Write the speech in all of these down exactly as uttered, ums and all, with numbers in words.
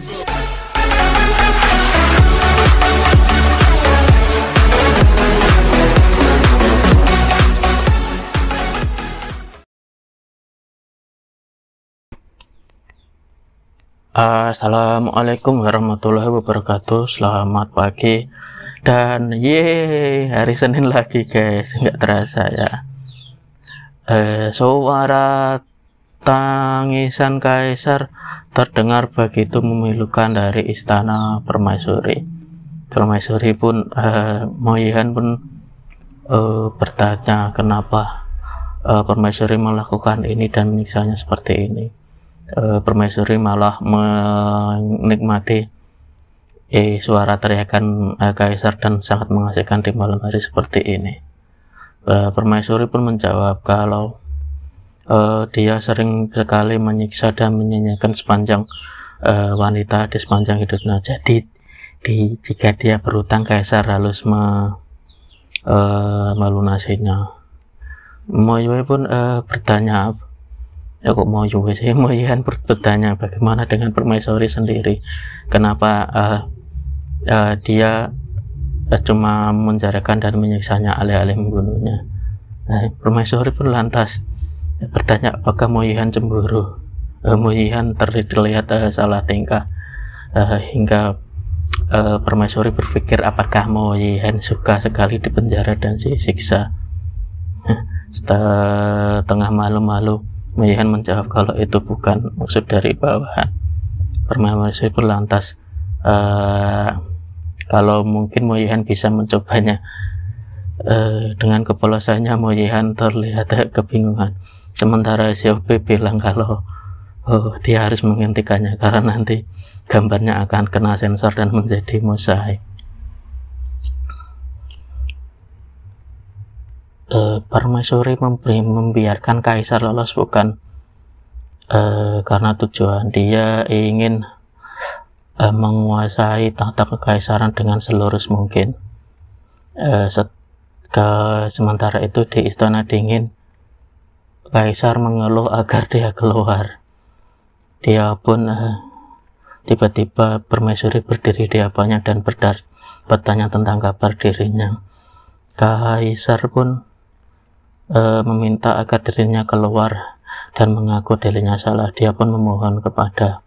Assalamualaikum warahmatullahi wabarakatuh. Selamat pagi dan ye hari Senin lagi guys, nggak terasa ya. Eh, suara tangisan kaisar terdengar begitu memilukan dari istana permaisuri. Permaisuri pun eh, Moyihan pun eh, bertanya kenapa eh, permaisuri melakukan ini dan menyiksanya seperti ini. Uh, permaisuri malah menikmati eh, suara teriakan uh, kaisar dan sangat mengasihkan di malam hari seperti ini. Uh, permaisuri pun menjawab kalau uh, dia sering sekali menyiksa dan menyanyikan sepanjang uh, wanita di sepanjang hidupnya. Jadi di, jika dia berutang, kaisar harus me, uh, melunasinya. Moyue pun uh, bertanya, ya kok mau juga sih, Moyihan bertanya bagaimana dengan permaisuri sendiri, kenapa uh, uh, dia uh, cuma menjarakan dan menyiksanya alih-alih membunuhnya. Nah, permaisuri pun lantas bertanya apakah Moyihan cemburu. uh, Moyihan terlihat uh, salah tingkah uh, hingga uh, permaisuri berpikir apakah Moyihan suka sekali dipenjara dan disiksa. Setelah tengah malu-malu, Moyihan menjawab kalau itu bukan maksud dari bawahan. Permaisuri pun lantas uh, kalau mungkin Moyihan bisa mencobanya. Uh, dengan kepolosannya Moyihan terlihat kebingungan. Sementara Xiaobi bilang kalau oh, dia harus menghentikannya karena nanti gambarnya akan kena sensor dan menjadi mosaik. Uh, permaisuri memberi, membiarkan kaisar lolos bukan uh, karena tujuan dia ingin uh, menguasai tahta kekaisaran dengan selurus mungkin. Uh, set, ke, sementara itu di istana dingin, kaisar mengeluh agar dia keluar. Dia pun uh, tiba-tiba permaisuri berdiri di hadapannya dan berdar, bertanya tentang kabar dirinya. Kaisar pun Uh, meminta agar dirinya keluar dan mengaku dirinya salah. Dia pun memohon kepada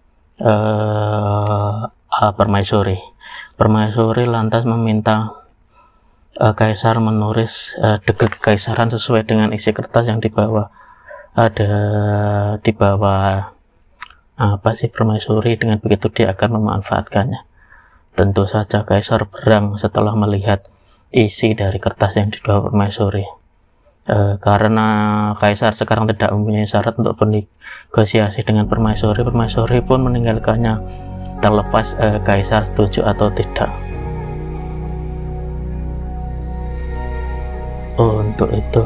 uh, uh, permaisuri. Permaisuri lantas meminta uh, kaisar menulis uh, dekret kekaisaran sesuai dengan isi kertas yang dibawa. Ada di bawah apa sih permaisuri, dengan begitu dia akan memanfaatkannya. Tentu saja kaisar berang setelah melihat isi dari kertas yang dibawa permaisuri. Uh, karena kaisar sekarang tidak mempunyai syarat untuk bernegosiasi dengan permaisuri, permaisuri pun meninggalkannya terlepas uh, kaisar setuju atau tidak. Untuk itu,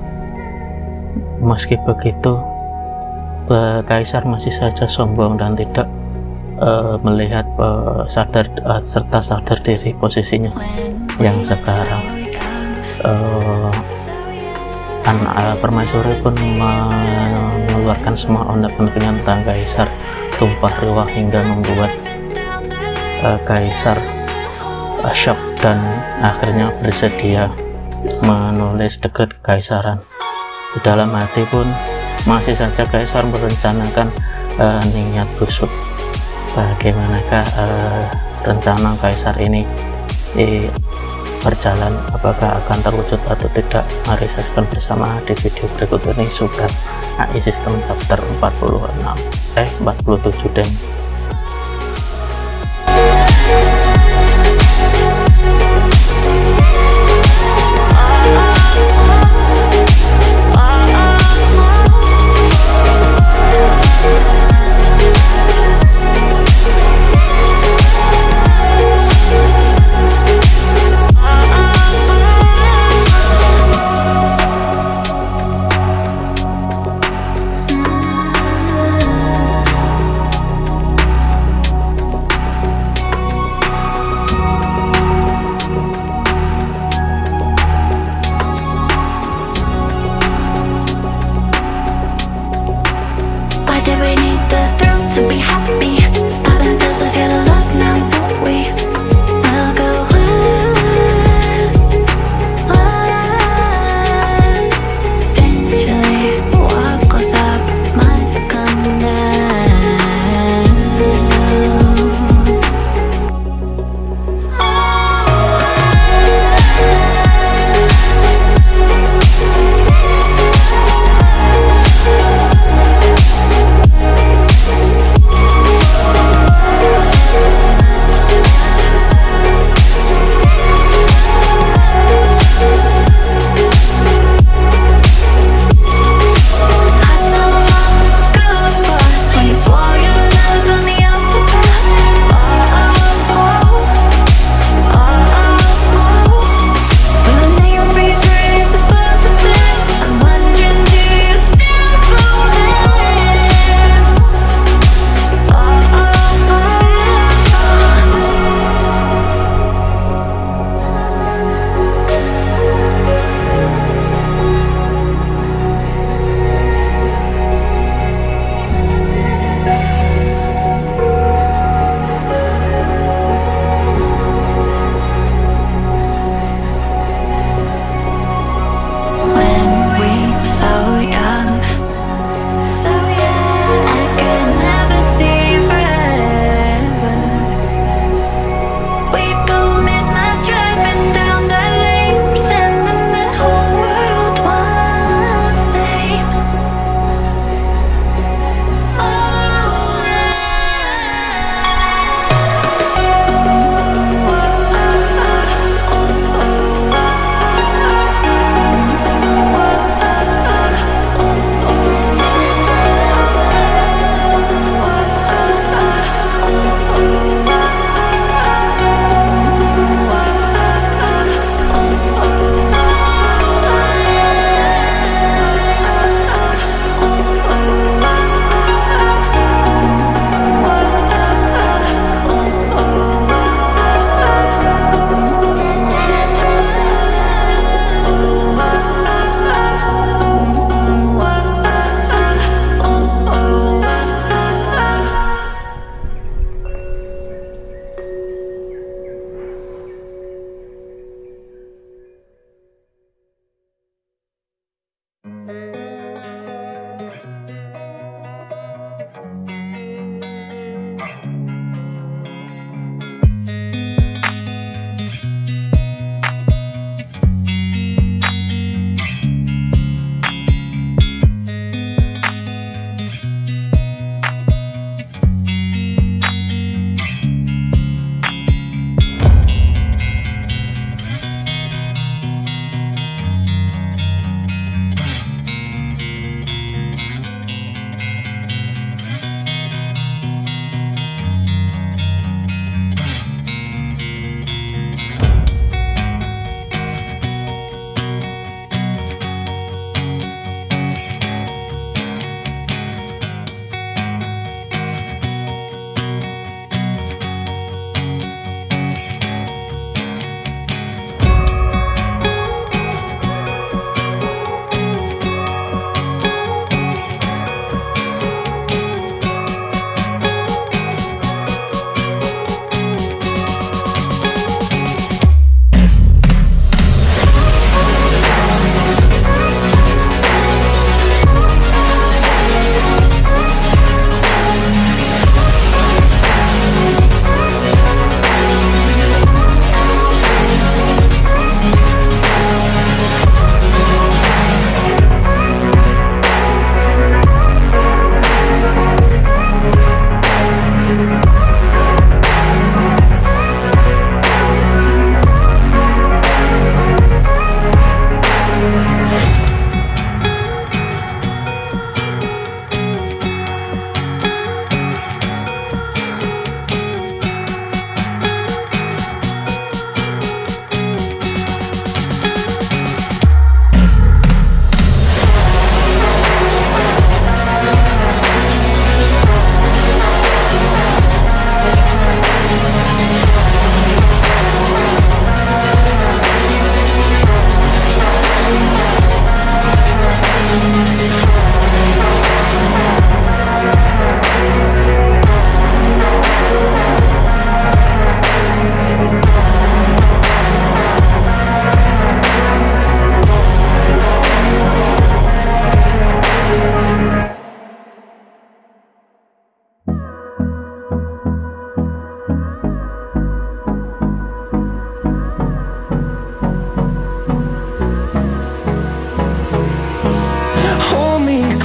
meski begitu, uh, kaisar masih saja sombong dan tidak uh, melihat uh, sadar uh, serta sadar diri posisinya yang sekarang. Uh, Anak uh, permaisuri pun mengeluarkan semua unek-uneknya tentang kaisar, tumpah ruah hingga membuat uh, kaisar uh, shock dan akhirnya bersedia menulis dekret kekaisaran. Di dalam hati pun masih saja kaisar merencanakan uh, niat busuk. Bagaimanakah uh, rencana kaisar ini di berjalan, apakah akan terwujud atau tidak? Mari saksikan bersama di video berikut ini. Sudah A I System chapter empat puluh enam eh empat puluh tujuh dan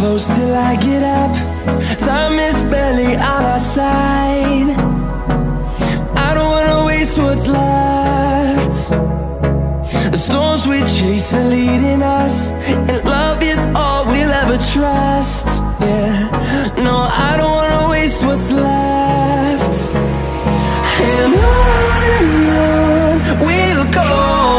close till I get up. Time is barely on our side. I don't wanna waste what's left. The storms we chase are leading us, and love is all we'll ever trust. Yeah, no, I don't wanna waste what's left. And on and on we'll go,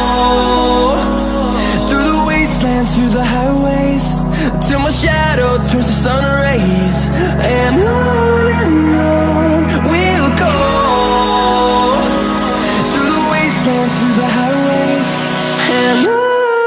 through the wastelands, through the highways, till my shadow turns to sun rays. And on and on we'll go, through the wastelands, through the highways, and on.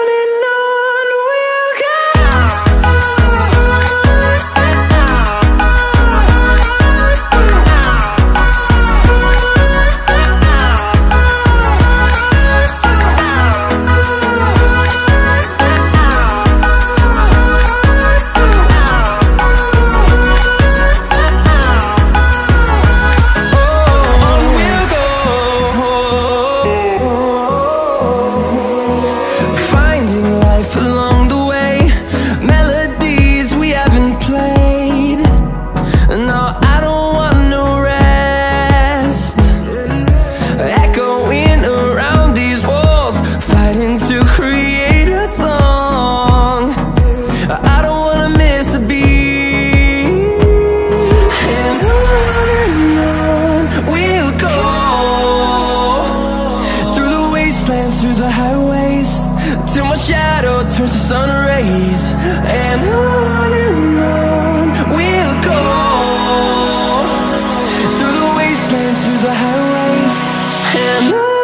Through the highways, till my shadow turns to sun rays. And on and on we'll go, through the wastelands, through the highways, and on.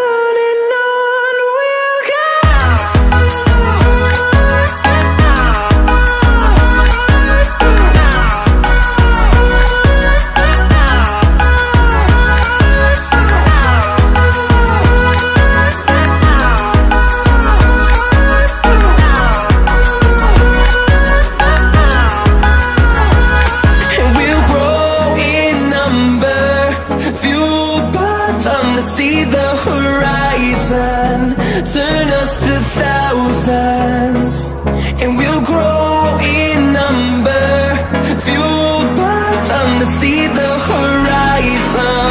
See the horizon turn us to thousands, and we'll grow in number, fueled by them to see the horizon.